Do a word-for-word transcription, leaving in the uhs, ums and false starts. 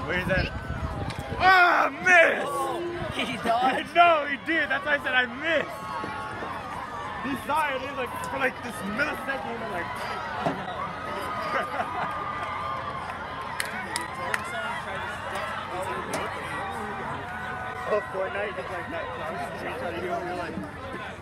Where is that? Ah, oh, miss! Oh, he dodged? No, he did. That's why I said I missed. He saw it. He was like, for like this millisecond, he was like. Oh, Fortnite, just like that. I was just trying to do it. You're like.